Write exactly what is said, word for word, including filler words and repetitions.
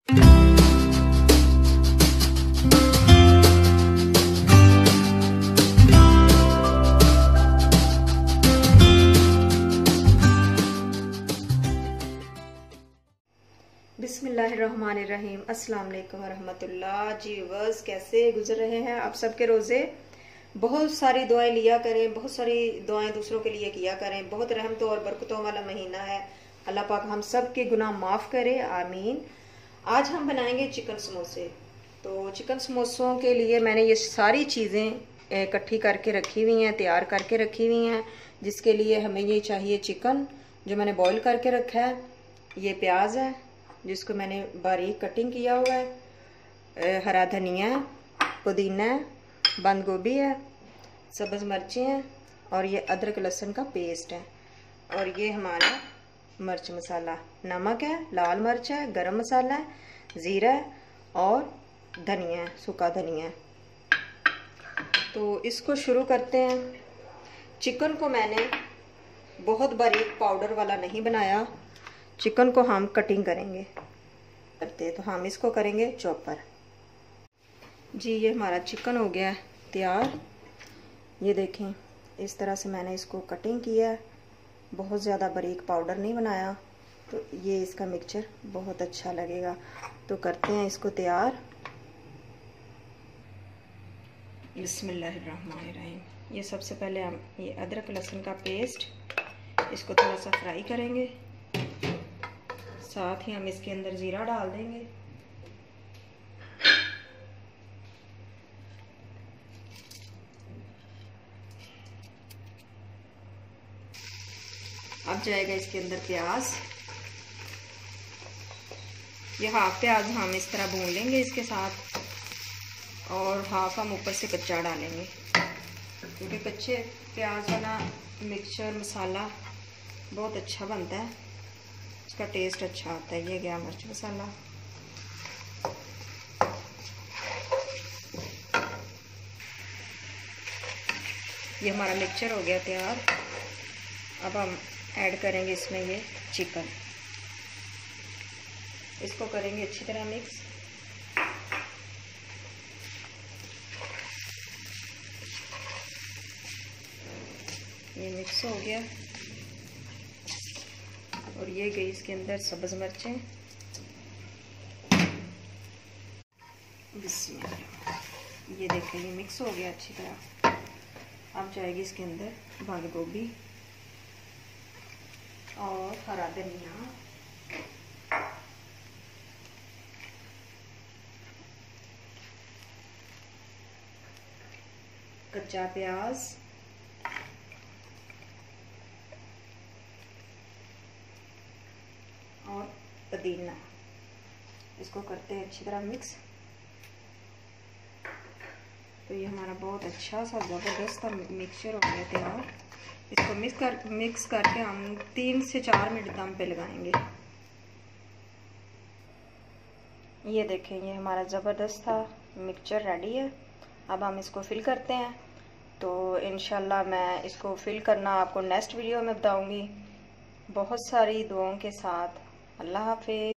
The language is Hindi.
बिस्मिल्लाहिर्रहमानिर्रहीम। अस्सलाम वालेकुम वरहमतुल्लाह। जी वर्स, कैसे गुजर रहे हैं आप सबके रोज़े? बहुत सारी दुआएं लिया करें, बहुत सारी दुआएं दूसरों के लिए किया करें। बहुत रहमतों और बरकतों वाला महीना है। अल्लाह पाक हम सब के गुनाह माफ़ करे, आमीन। आज हम बनाएंगे चिकन समोसे। तो चिकन समोसों के लिए मैंने ये सारी चीज़ें इकट्ठी करके रखी हुई हैं, तैयार करके रखी हुई हैं। जिसके लिए हमें ये चाहिए चिकन जो मैंने बॉईल करके रखा है, ये प्याज है जिसको मैंने बारीक कटिंग किया हुआ है, हरा धनिया है, पुदीना है, बंद गोभी है, सब्ज़ मिर्चें हैं और ये अदरक लहसुन का पेस्ट है। और ये हमारा मिर्च मसाला, नमक है, लाल मिर्च है, गरम मसाला है, ज़ीरा है और धनिया है, सूखा धनिया है। तो इसको शुरू करते हैं। चिकन को मैंने बहुत बारीक पाउडर वाला नहीं बनाया, चिकन को हम कटिंग करेंगे करते तो हम इसको करेंगे चॉपर। जी ये हमारा चिकन हो गया है तैयार। ये देखें, इस तरह से मैंने इसको कटिंग किया है, बहुत ज़्यादा बारीक पाउडर नहीं बनाया। तो ये इसका मिक्सचर बहुत अच्छा लगेगा। तो करते हैं इसको तैयार। बिस्मिल्लाहिर्रहमानिर्रहीम। ये सबसे पहले हम ये अदरक लहसुन का पेस्ट, इसको थोड़ा सा फ्राई करेंगे। साथ ही हम इसके अंदर ज़ीरा डाल देंगे। अब जाएगा इसके अंदर प्याज। ये हाफ प्याज हम इस तरह भून लेंगे इसके साथ, और हाफ हम ऊपर से कच्चा डालेंगे, क्योंकि कच्चे प्याज वाला मिक्सचर मसाला बहुत अच्छा बनता है, इसका टेस्ट अच्छा आता है। ये गया मिर्च मसाला। ये हमारा मिक्सचर हो गया तैयार। अब हम ऐड करेंगे इसमें ये चिकन, इसको करेंगे अच्छी तरह मिक्स। ये मिक्स हो गया और ये गई इसके अंदर सब्ज़ मिर्चें। ये देखें, ये मिक्स हो गया अच्छी तरह। अब जाएगी इसके अंदर बंद गोभी और हरा धनिया, कच्चा प्याज और पुदीना। इसको करते हैं अच्छी तरह मिक्स। तो ये हमारा बहुत अच्छा सा ज़बरदस्त मिक्सचर हो गया तैयार। इसको मिक्स कर मिक्स करके हम तीन से चार मिनट दम पे लगाएंगे। ये देखें, ये हमारा ज़बरदस्त सा मिक्सचर रेडी है। अब हम इसको फिल करते हैं। तो इंशाल्लाह मैं इसको फिल करना आपको नेक्स्ट वीडियो में बताऊंगी, बहुत सारी दुआओं के साथ। अल्लाह हाफिज़।